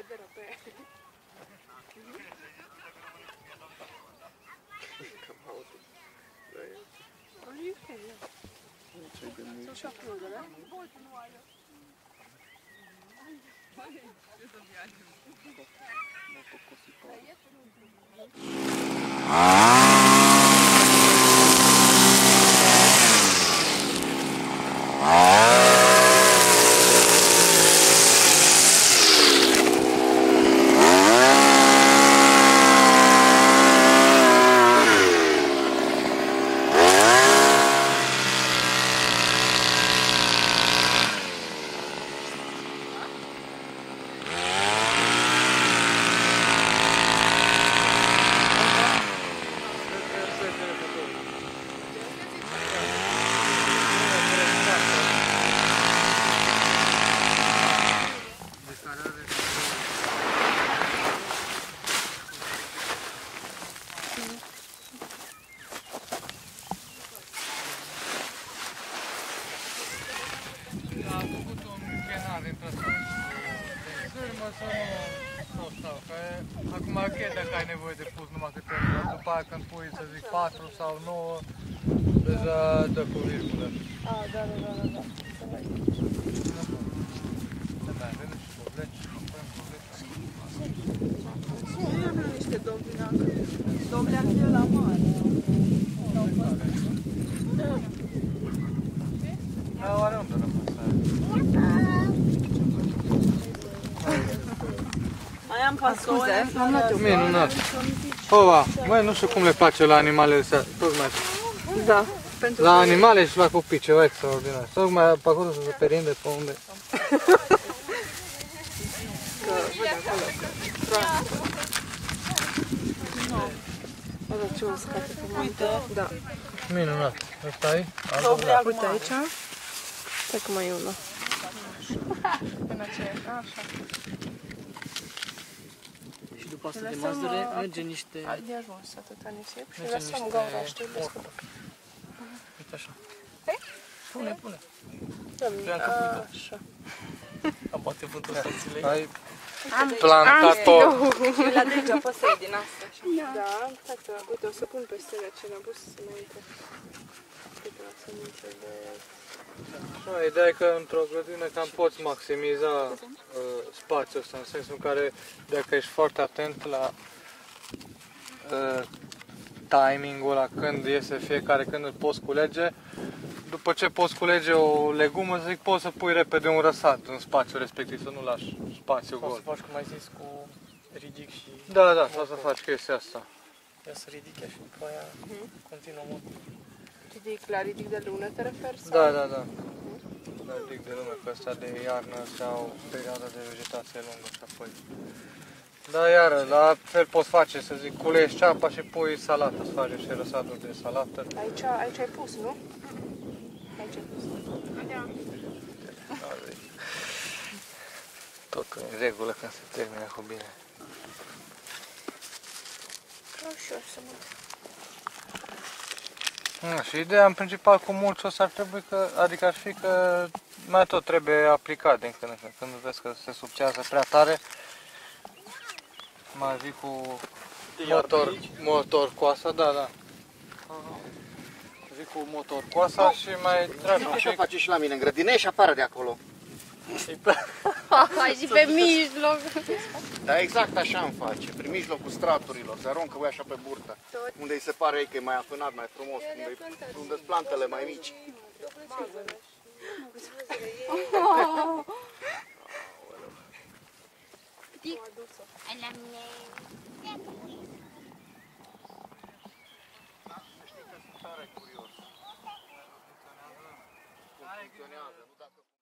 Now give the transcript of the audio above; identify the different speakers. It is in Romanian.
Speaker 1: consideră pe...
Speaker 2: Cam auto. Da, e.
Speaker 1: Ali ok, ja. Co še prodala?
Speaker 3: A făcut un chenar între asta și zârmă să nu stau, că acum ok dacă ai nevoie de pus numai câte dar după aia când pui să zic 4 sau 9, deja dă cu virgulă.
Speaker 1: A, da. Înțeleg.
Speaker 3: Se merge și bobleci,
Speaker 1: Nu am niște dobleac. Dobleac e la mare.
Speaker 3: Da, oare unde rămas aia?
Speaker 1: Mai am fasole.
Speaker 3: Minunat! Ova, măi, nu știu cum le face la animalele astea, tocmai
Speaker 1: Da. Pentru
Speaker 3: la animale și la copii, ceva extraordinar. Tocmai pe acolo să se perinde pe unde.
Speaker 1: că văd acolo că Uite ce uscate pe uite. Da.
Speaker 3: Minunat. Ăsta e?
Speaker 1: Dobleac uite aici. Stai că mai e unul. Până ce așa.
Speaker 4: Și după asta de mazăre merge niște...
Speaker 1: De ajuns atâta nisip și lăsăm gaura, știi, descopă.
Speaker 3: Uite așa.
Speaker 4: Pune.
Speaker 1: Așa.
Speaker 4: Am poate vântul să ți le
Speaker 3: Ai plantator.
Speaker 1: Și la dregea păsăi din asta. Da, tată, uite, o să pun peste ce ne-am pus înainte. Câteva semințe de...
Speaker 3: Ideea e că într-o grădină cam poți maximiza spațiul ăsta, în sensul în care dacă ești foarte atent la timingul ăla când iese fiecare, când îl poți culege, după ce poți culege o legumă, să zic, poți să pui repede un răsat în spațiul respectiv, să nu lași spațiu
Speaker 4: Sau să
Speaker 3: gol.
Speaker 4: faci cum ai zis cu ridic și...
Speaker 3: Da, sau să faci chestia asta.
Speaker 4: Ia să ridic ea și după aia continuă mult.
Speaker 1: Ridic de lună te referi? Sau?
Speaker 3: Da. Da, ridic de lume, că ăsta de iarnă se au perioada de vegetație lungă și apoi. Da, iară, la fel poți face, să zic, culești ceapa și pui salată, îți face și răsatul de salată.
Speaker 1: Aici ai pus, nu? Aici ai pus.
Speaker 3: Totul în regulă când se termină cu bine.
Speaker 1: Ușor să mă...
Speaker 3: Și ideea în principal cu mulțul ăsta ar trebui că, adică ar fi că mai tot trebuie aplicat din când în când. Când vezi că se subțează prea tare, mai vii cu motor coasa, da. Vii cu motor coasa și mai tragi un
Speaker 2: Așa
Speaker 3: pic.
Speaker 2: face și la mine în grădină, și afară de acolo.
Speaker 5: Hai și pe mijloc.
Speaker 2: Da, exact așa îmi face, prin mijlocul straturilor, se aruncă voi așa pe burtă. Unde îi se pare ei că e mai apânat, mai frumos, unde sunt plantele mai mici. Știi că sunt tare curios. Cum funcționează, nu dacă...